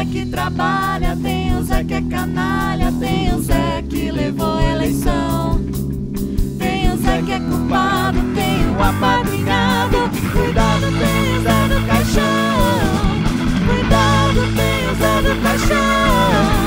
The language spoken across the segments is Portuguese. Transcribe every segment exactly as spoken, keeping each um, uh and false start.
que trabalha, tem o Zé que é canalha, tem o Zé que levou eleição, tem o Zé que é culpado, tem o apadrinhado. Cuidado, tem o Zé do Caixão, cuidado, tem o Zé do Caixão.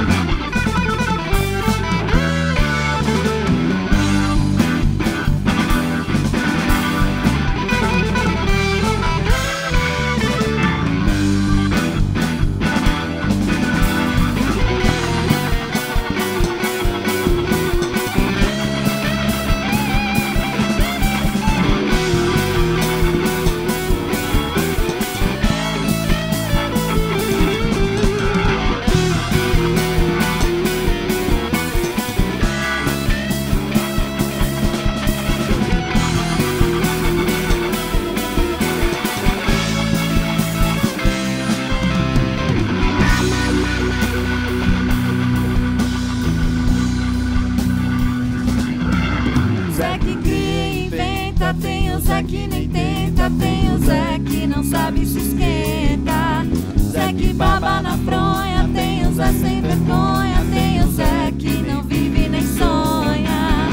Tem o Zé que nem tenta, tem o Zé que não sabe se esquenta, Zé que baba na fronha, tem o Zé sem vergonha, tem o Zé que não vive nem sonha.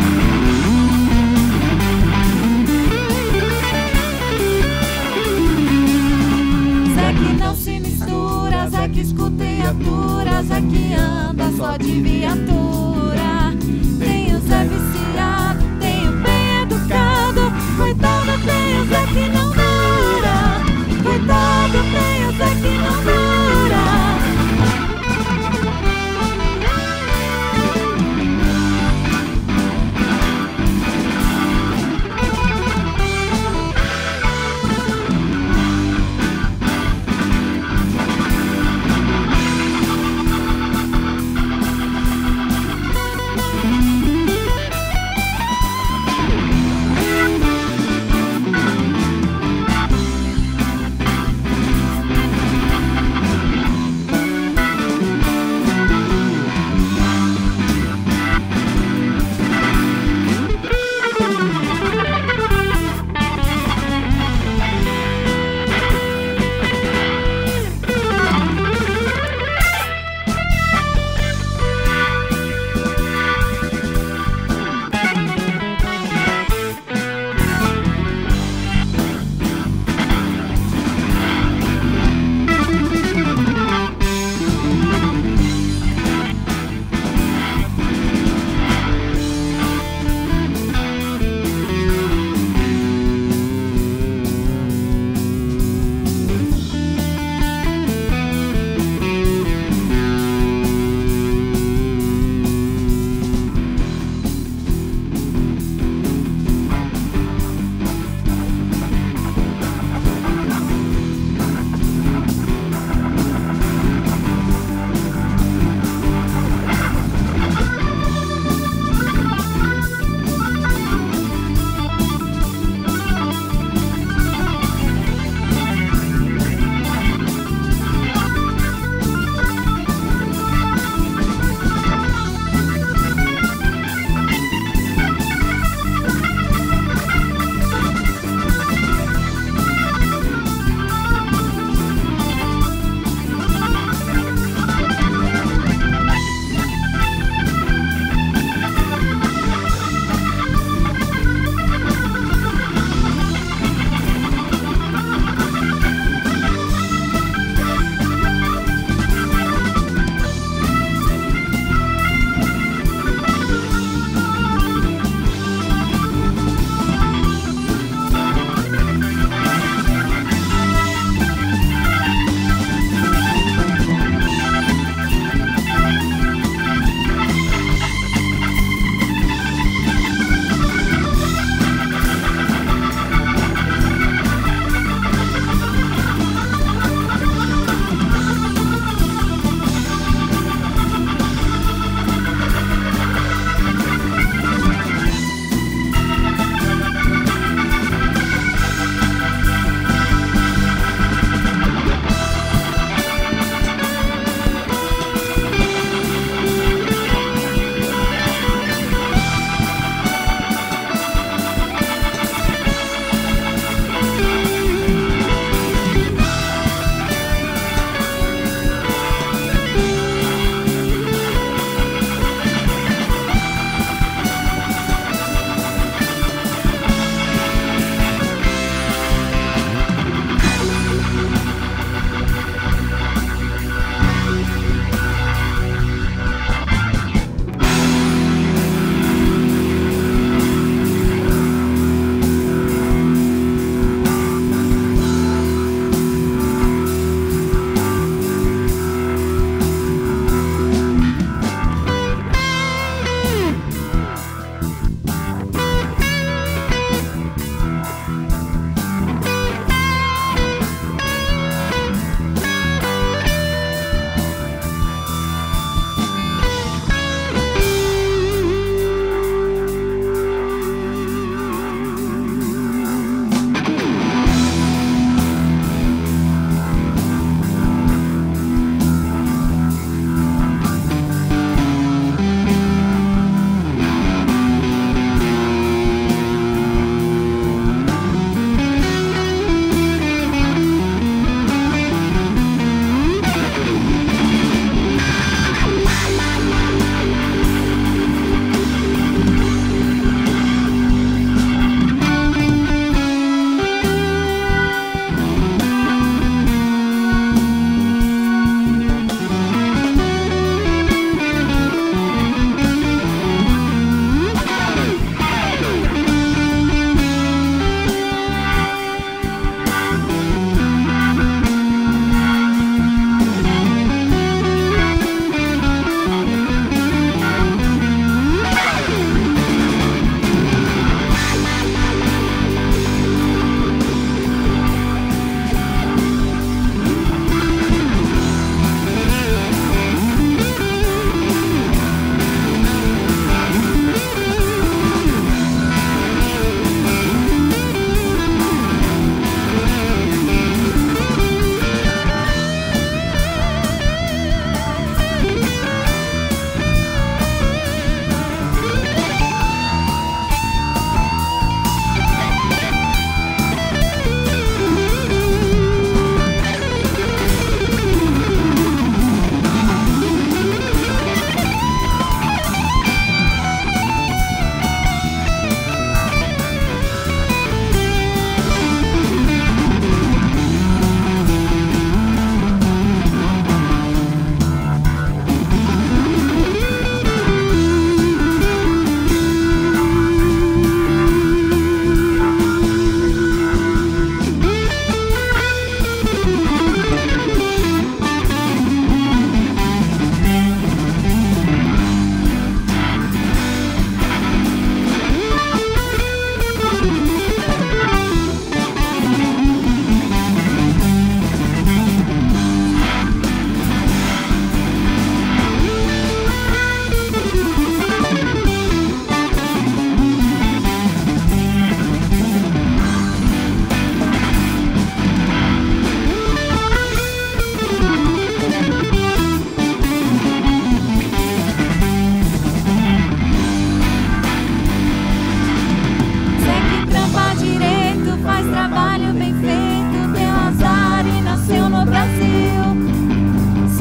Zé que não se mistura, Zé que escuta e atura, Zé que anda só de viatura, tem o Zé viciado, tem o bem educado. Coitado, tem o Zé que não dura, coitado, tem o Zé que não dura.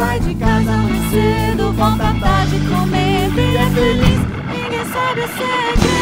Sai de casa muito cedo, volta tarde comendo e é feliz. Ninguém sabe o segredo.